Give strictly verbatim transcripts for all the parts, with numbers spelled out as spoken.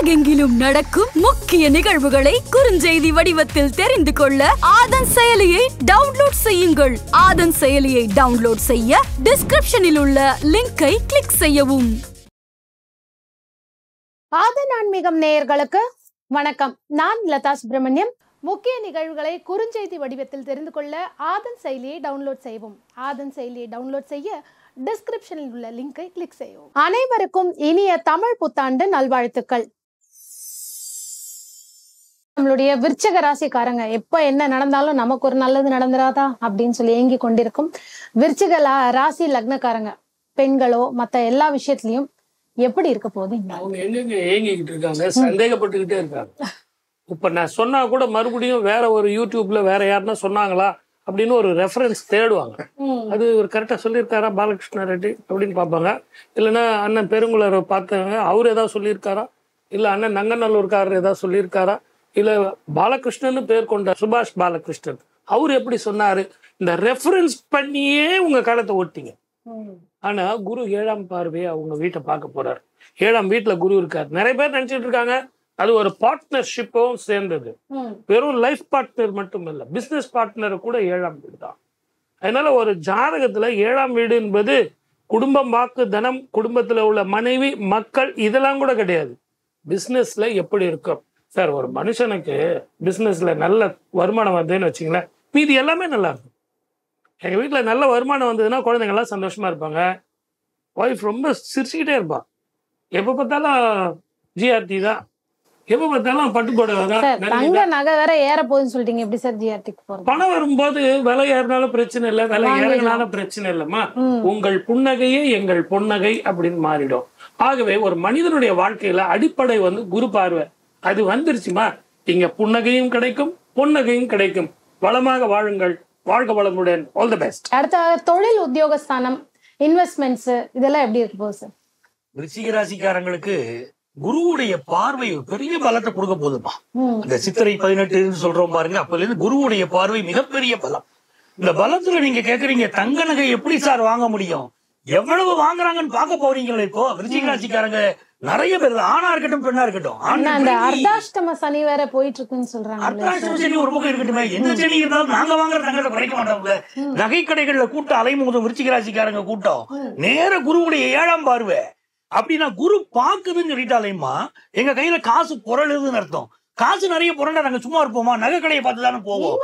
உலகெங்கிலும் நடக்கும் முக்கிய நிகழ்வுகளை குறுஞ்செய்தி வடிவத்தில் தெரிந்து கொள்ள ஆதன் செயலியை டவுன்லோட் செய்யுங்கள். ஆதன் செயலியை டவுன்லோட் செய்ய டிஸ்கிரிப்ஷனில் உள்ள லிங்கை கிளிக் செய்யவும். ஆதன் ஆன்மீகம் நேயர்களுக்கு வணக்கம். நான் லதா சுப்பிரமணியம். முக்கிய நிகழ்வுகளை குறுஞ்செய்தி வடிவத்தில் தெரிந்து கொள்ள ஆதன் செயலியை டவுன்லோட் செய்வோம். ஆதன் செயலியை டவுன்லோட் செய்ய டிஸ்கிரிப்ஷனில் உள்ள லிங்கை கிளிக் செய்யவும். அனைவருக்கும் இனிய தமிழ் புத்தாண்டு நல்வாழ்த்துக்கள். நம்மளுடைய விருச்சிக ராசிக்காரங்க எப்ப என்ன நடந்தாலும் நமக்கு ஒரு நல்லது நடந்துராதா அப்படின்னு சொல்லி ஏங்கி கொண்டிருக்கும் விருச்சிக ராசி லக்னக்காரங்க பெண்களோ மத்த எல்லா விஷயத்திலயும் எப்படி இருக்க போகுது? அவங்க எங்கெங்க ஏங்கிக்கிட்டு இருக்காங்க, சந்தேகப்பட்டுக்கிட்டே இருக்காங்க. இப்ப நான் சொன்னா கூட மறுபடியும் வேற ஒரு யூடியூப்ல வேற யாருன்னா சொன்னாங்களா அப்படின்னு ஒரு ரெஃபரன்ஸ் தேடுவாங்க. அது ஒரு கரெக்டா சொல்லியிருக்காரா பாலகிருஷ்ண ரெட்டி அப்படின்னு பார்ப்பாங்க. இல்லைன்னா அண்ணன் பெருங்குளரை பார்த்தாங்க, அவர் ஏதாவது சொல்லியிருக்காரா, இல்லை அண்ணன் நங்கநல்லூர்காரர் ஏதாவது சொல்லியிருக்காரா, இல்லை பாலகிருஷ்ணன்னு பேர் கொண்ட சுபாஷ் பாலகிருஷ்ணன் அவர் எப்படி சொன்னாரு, இந்த ரெஃபரன்ஸ் பண்ணியே உங்க காலத்தை ஓட்டிங்க. ஆனா குரு ஏழாம் பார்வையை அவங்க வீட்டை பார்க்க போறாரு. ஏழாம் வீட்டுல குரு இருக்காரு. நிறைய பேர் நினைச்சிட்டு இருக்காங்க அது ஒரு பார்ட்னர்ஷிப்பும் சேர்ந்தது. வெறும் லைஃப் பார்ட்னர் மட்டும் இல்ல, பிசினஸ் பார்ட்னர் கூட ஏழாம் வீடு தான். அதனால ஒரு ஜாதகத்துல ஏழாம் வீடு என்பது குடும்பம், வாக்கு, தனம், குடும்பத்துல உள்ள மனைவி, மக்கள் இதெல்லாம் கூட கிடையாது. பிசினஸ்ல எப்படி இருக்கும் சார், ஒரு மனுஷனுக்கு பிசினஸ்ல நல்ல வருமானம் வந்ததுன்னு வச்சுங்களேன், மீதி எல்லாமே நல்லா இருக்கும். எங்க வீட்டுல நல்ல வருமானம் வந்ததுன்னா குழந்தைங்க எல்லாம் சந்தோஷமா இருப்பாங்க. ஒய்ஃப் ரொம்ப சிரிச்சுக்கிட்டே இருப்பான். எப்ப பார்த்தாலும் ஜிஆர்டி தான், எப்ப பார்த்தாலும் பட்டுக்கோடை நகை வேற ஏற போகுதுன்னு சொல்லிட்டீங்க. எப்படி சார் ஜிஆர்டிக்கு போறது? பணம் வரும்போது விலை ஏறினாலும் பிரச்சனை இல்லை, விலை இறங்கினாலும் பிரச்சனை இல்லைம்மா. உங்கள் புன்னகையே எங்கள் பொன்னகை அப்படின்னு மாறிடும். ஆகவே ஒரு மனிதனுடைய வாழ்க்கையில அடிப்படை வந்து குரு பார்வை. அது வந்துருச்சுமா, இங்க புன்னகையும் கிடைக்கும், பொன்னகையும் கிடைக்கும். வளமாக வாழுங்கள், வாழ்க வளமுடன். All the best. அடுத்த தொழில், உத்தியோகஸ்தானம், இன்வெஸ்ட்மெண்ட்ஸ் இதெல்லாம் எப்படி இருக்கு போகுது சார்? விருச்சிக ராசிக்காரங்களுக்கு குருவுடைய பார்வை பெரிய பலத்தை கொடுக்க போதுமா. இந்த சித்திரை பதினெட்டுன்னு சொல்றோம் பாருங்க, அப்பல இருந்து குருவுடைய பார்வை மிகப்பெரிய பலம். இந்த பலத்துல நீங்க கேக்குறீங்க தங்க நகை எப்படி சார் வாங்க முடியும், எவ்வளவு வாங்குறாங்கன்னு பார்க்க போறீங்களா? இப்போ விருச்சிக ராசிக்காரங்க நிறைய பேர், ஆணா இருக்கட்டும் பெண்ணா இருக்கட்டும், அர்த்தாஷ்டம சனி வேற போயிட்டு இருக்குன்னு சொல்றாங்க. அர்த்தாஷ்டம சனி ஒரு பக்கம் இருக்கட்டுமே, எந்த சனி இருந்தாலும் நாங்க வாங்குற தங்கத்தை குறைக்க மாட்டோம்ல. நகை கடைகள்ல கூட்டம் அலைமோதும் விருச்சிக ராசிக்காரங்க கூட்டம். நேர குருவுடைய ஏழாம் பார்வை. அப்படின்னா குரு பாக்குதுன்னு சொல்லிட்டாலேமா எங்க கையில காசு புரளுதுன்னு அர்த்தம். காசு நிறைய புரண்டா நாங்க சும்மா இருப்போமா? நகை கடையை பார்த்து தானே போவோம்.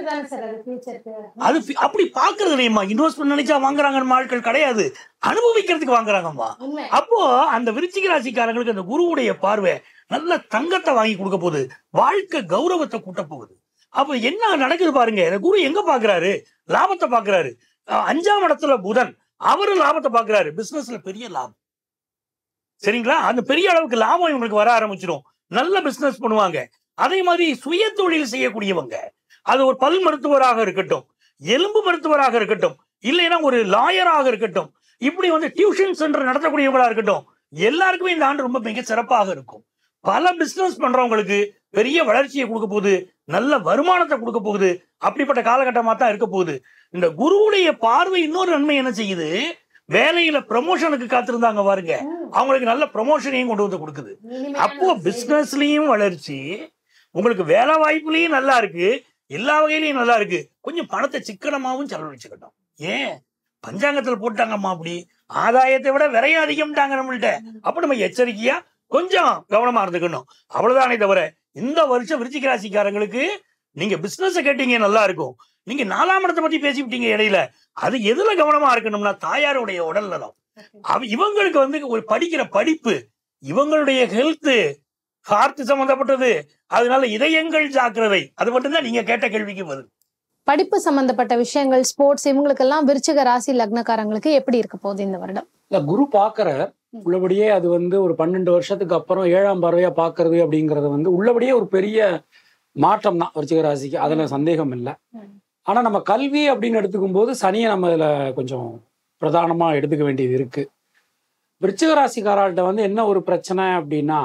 அது அப்படி பாக்குறது இல்லையம்மா. இன்வெஸ்ட்மெண்ட் நினைச்சா வாங்குறாங்க ஆட்கள் கிடையாது, அனுபவிக்கிறதுக்கு வாங்குறாங்கம்மா. அப்போ அந்த விருச்சிக ராசிக்காரங்களுக்கு அந்த குருவுடைய பார்வை நல்ல தங்கத்தை வாங்கி கொடுக்க போகுது, வாழ்க்கை கௌரவத்தை கூட்ட போகுது. அப்ப என்ன நடக்குது பாருங்க. இந்த குரு எங்க பாக்குறாரு? லாபத்தை பாக்குறாரு. அஞ்சாம் இடத்துல புதன், அவரு லாபத்தை பாக்குறாரு. பிசினஸ்ல பெரிய லாபம், சரிங்களா? அந்த பெரிய அளவுக்கு லாபம் இவங்களுக்கு வர ஆரம்பிச்சிடும். நல்ல பிசினஸ் பண்ணுவாங்க. அதே மாதிரி சுய தொழில் செய்யக்கூடியவங்க, அது ஒரு பல் மருத்துவராக இருக்கட்டும், எலும்பு மருத்துவராக இருக்கட்டும், இல்லைன்னா ஒரு லாயராக இருக்கட்டும், இப்படி வந்து டியூஷன் சென்டர் நடத்தக்கூடியவங்களா இருக்கட்டும், எல்லாருக்குமே இந்த ஆண்டு ரொம்ப மிக சிறப்பாக இருக்கும். பல பிசினஸ் பண்றவங்களுக்கு பெரிய வளர்ச்சியை கொடுக்க போகுது, நல்ல வருமானத்தை கொடுக்க போகுது. அப்படிப்பட்ட காலகட்டமா தான் இருக்க போகுது. இந்த குருவுடைய பார்வை இன்னொரு நன்மை என்ன செய்யுது, வேலையில ப்ரமோஷனுக்கு காத்திருந்தாங்க பாருங்க, அவங்களுக்கு நல்ல ப்ரமோஷனையும் கொண்டு வந்து கொடுக்குது. அப்போ பிசினஸ்லயும் வளர்ச்சி, உங்களுக்கு வேலை வாய்ப்புலயும் நல்லா இருக்கு, எல்லா வகையிலயும் நல்லா இருக்கு. கொஞ்சம் பணத்தை சிக்கனமாவும் செலவழிச்சுக்கிட்டோம். ஏன் பஞ்சாங்கத்துல போட்டாங்கம்மா அப்படி ஆதாயத்தை விட விரையும் அதிகம்ட்டாங்க நம்மள்ட்ட. அப்ப நம்ம எச்சரிக்கையா கொஞ்சம் கவனமா இருந்துக்கணும், அவ்வளவுதானே தவிர இந்த வருஷம் விருச்சிக ராசிக்காரங்களுக்கு நீங்க பிசினஸ் கேட்டீங்க நல்லா இருக்கும். நீங்க நாலாம் இடத்தை பத்தி பேசிவிட்டீங்க இடையில. அது எதுல கவனமா இருக்கணும்னா தாயாருடைய உடல் நலம். இவங்களுக்கு வந்து ஒரு படிக்கிற படிப்பு, இவங்களுடைய ஹெல்த், ஹார்ட் சம்பந்தப்பட்டது, அதனால இதயங்கள் ஜாக்கிரதை. அது மட்டும்தான் நீங்க கேட்ட கேள்விக்கு பதில். படிப்பு சம்பந்தப்பட்ட விஷயங்கள், ஸ்போர்ட்ஸ், இவங்களுக்கெல்லாம் விருச்சிக ராசி லக்னக்காரங்களுக்கு எப்படி இருக்க போகுது இந்த வருடம்? இல்ல குரு பாக்குற உள்ளபடியே அது வந்து ஒரு பன்னெண்டு வருஷத்துக்கு அப்புறம் ஏழாம் பார்வையா பாக்குறது அப்படிங்கறது வந்து உள்ளபடியே ஒரு பெரிய மாற்றம் தான் விருச்சிக ராசிக்கு, அதுல சந்தேகம் இல்லை. ஆனா நம்ம கல்வி அப்படின்னு எடுத்துக்கும் போது சனியை நம்ம இதுல கொஞ்சம் பிரதானமா எடுத்துக்க வேண்டியது இருக்கு. விருச்சிக ராசிக்காரர்கிட்ட வந்து என்ன ஒரு பிரச்சனை அப்படின்னா,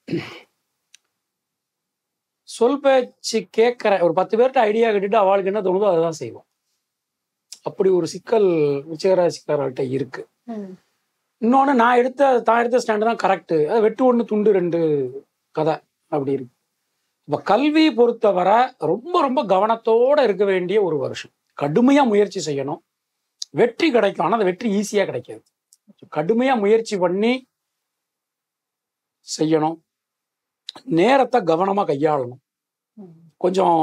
சொல் பேச்சு கேட்கிற ஒரு பத்து பேர்கிட்ட ஐடியா கேட்டுட்டு அவளுக்கு என்ன தோணுதோ அதுதான் செய்வோம். அப்படி ஒரு சிக்கல் விருச்சிக ராசிக்காரர்கிட்ட இருக்கு. இன்னொன்னு, நான் எடுத்த தான் எடுத்த ஸ்டாண்டு தான் கரெக்டு, அது வெட்டு ஒன்று துண்டு ரெண்டு கதை அப்படி இருக்கு. இப்போ கல்வி பொறுத்தவரை ரொம்ப ரொம்ப கவனத்தோட இருக்க வேண்டிய ஒரு வருஷம். கடுமையா முயற்சி செய்யணும், வெற்றி கிடைக்கும். ஆனால் அந்த வெற்றி ஈஸியா கிடைக்காது. கடுமையா முயற்சி பண்ணி செய்யணும், நேரத்தை கவனமா கையாளணும். கொஞ்சம்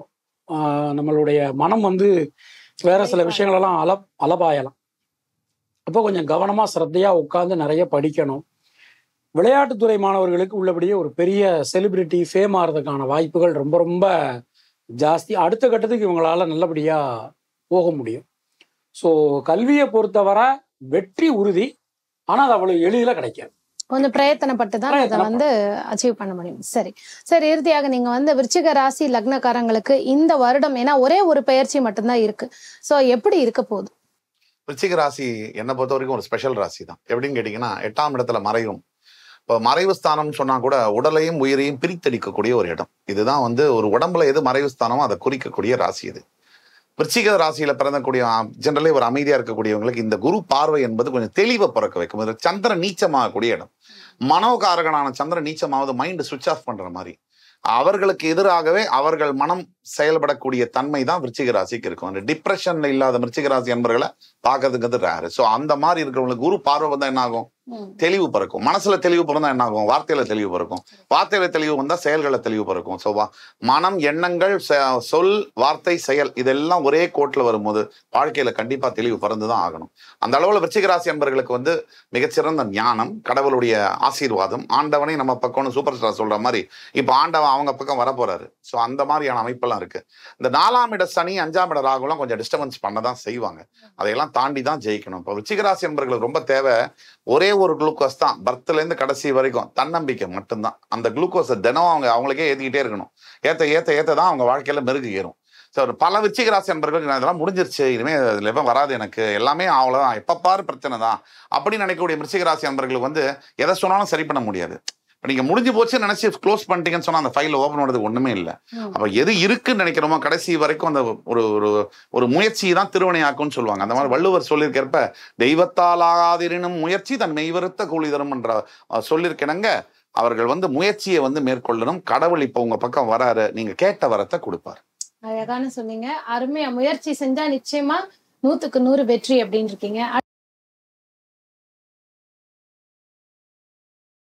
நம்மளுடைய மனம் வந்து வேற சில விஷயங்களெல்லாம் அல அலபாயலாம். அப்போ கொஞ்சம் கவனமா சிரத்தையா உட்கார்ந்து நிறைய படிக்கணும். விளையாட்டுத்துறை மாணவர்களுக்கு உள்ளபடியே ஒரு பெரிய செலிபிரிட்டி ஃபேம் ஆகிறதுக்கான வாய்ப்புகள் ரொம்ப ரொம்ப ஜாஸ்தி. அடுத்த கட்டத்துக்கு இவங்களால நல்லபடியா போக முடியும். ஸோ கல்வியை பொறுத்தவரை வெற்றி உறுதி, ஆனால் அது அவ்வளவு எளிதில் கிடைக்காது. கொஞ்சம் பிரயத்தனப்பட்டு தான் அதை வந்து அச்சீவ் பண்ண முடியும். சரி சரி இறுதியாக நீங்க வந்து விருச்சிக ராசி லக்னக்காரங்களுக்கு இந்த வருடம், ஏன்னா ஒரே ஒரு பெயர்ச்சி மட்டும்தான் இருக்கு, ஸோ எப்படி இருக்க போகுது? விருச்சிக ராசி என்னை பொறுத்த வரைக்கும் ஒரு ஸ்பெஷல் ராசி தான். எப்படின்னு கேட்டீங்கன்னா, எட்டாம் இடத்துல மறைவும். இப்போ மறைவு ஸ்தானம்னு சொன்னா கூட உடலையும் உயிரையும் பிரித்தடிக்கக்கூடிய ஒரு இடம். இதுதான் வந்து ஒரு உடம்புல எது மறைவு ஸ்தானமோ அதை குறிக்கக்கூடிய ராசி இது. விருச்சிக ராசியில பிறந்தக்கூடிய ஜெனரலே ஒரு அமைதியா இருக்கக்கூடியவங்களுக்கு இந்த குரு பார்வை என்பது கொஞ்சம் தெளிவை பிறக்க வைக்கும். இது சந்திரன் நீச்சமாகக்கூடிய இடம். மனோகாரகனான சந்திரன் நீச்சமாவது மைண்ட் சுவிட்ச் ஆஃப் பண்ற மாதிரி. அவர்களுக்கு எதிராகவே அவர்கள் மனம் செயல்படக்கூடிய தன்மை தான் விருச்சிக ராசிக்கு இருக்கும். அந்த டிப்ரெஷன்ல இல்லாத விருச்சிக ராசி என்பர்களை பார்க்கறதுங்கிறது ரேரு. ஸோ அந்த மாதிரி இருக்கிறவங்களுக்கு குரு பார்வை வந்தா என்ன ஆகும்? தெளிவு பிறக்கும். மனசுல தெளிவு பிறந்தா என்ன ஆகும்? வார்த்தையில தெளிவு பிறக்கும். வார்த்தையில தெளிவு வந்தா செயல்களை தெளிவு பிறக்கும். ஸோ மனம், எண்ணங்கள், சொல், வார்த்தை, செயல் இதெல்லாம் ஒரே கோட்டில் வரும்போது வாழ்க்கையில கண்டிப்பா தெளிவு பிறந்துதான் ஆகணும். அந்த அளவுல விருச்சிக ராசி என்பர்களுக்கு வந்து மிகச்சிறந்த ஞானம், கடவுளுடைய ஆசீர்வாதம், ஆண்டவனை நம்ம பக்கம்னு சூப்பர் ஸ்டார் சொல்ற மாதிரி இப்ப ஆண்டவன் அவங்க பக்கம் வர போறாரு. ஸோ அந்த மாதிரியான அமைப்பெல்லாம் இருக்கு. இந்த நாலாம் இட சனி, அஞ்சாம் இட ராகுலாம் கொஞ்சம் டிஸ்டர்பன்ஸ் பண்ணதான் செய்வாங்க. அதையெல்லாம் தாண்டி தான் ஜெயிக்கணும். இப்போ விருச்சிக ராசி என்பர்களுக்கு ரொம்ப தேவை ஒரே ஒரு குளுக்கோஸ் தான். பர்த்ல இருந்து கடைசி வரைக்கும் தன்னம்பிக்கை மட்டும்தான். அந்த குளுக்கோஸை தினம் அவங்க அவங்களுக்கே ஏத்திக்கிட்டே இருக்கணும். ஏத்த ஏத்த ஏத்த தான் அவங்க வாழ்க்கையில மெருகு ஏறும். ஸோ பல விருச்சிக ராசி என்பர்களுக்கு இதெல்லாம் முடிஞ்சிருச்சு, இனிமே இதுல எப்ப வராது, எனக்கு எல்லாமே அவ்வளவுதான், எப்ப பாரு பிரச்சனை தான் அப்படின்னு நினைக்கக்கூடிய விருச்சிக ராசி என்பர்களுக்கு வந்து எதை சொன்னாலும் சரி பண்ண முடியாது. நீங்க முடிஞ்சு போச்சுன்னு நினைச்சு க்ளோஸ் பண்ணிட்டீங்கன்னு சொன்னா அந்த ஃபைல் ஓபன் பண்ணுறது ஒண்ணுமே இல்லை. அப்ப எது இருக்குன்னு நினைக்கிறோமோ கடைசி வரைக்கும் அந்த ஒரு ஒரு முயற்சி தான் திருவினையாக்கும்னு சொல்லுவாங்க. அந்த மாதிரி வள்ளுவர் சொல்லியிருக்கிறப்ப தெய்வத்தால் ஆகாதிரினும் முயற்சி தன் மெய்வருத்த கூலி தரும் என்ற சொல்லியிருக்கணுங்க. அவர்கள் வந்து முயற்சியை வந்து மேற்கொள்ளணும். கடவுள் இப்ப உங்க பக்கம் வராரு, நீங்க கேட்ட வரத்தை கொடுப்பார். அழகான சொன்னீங்க. அருமையா முயற்சி செஞ்சா நிச்சயமா நூத்துக்கு நூறு வெற்றி அப்படின்னு இருக்கீங்க.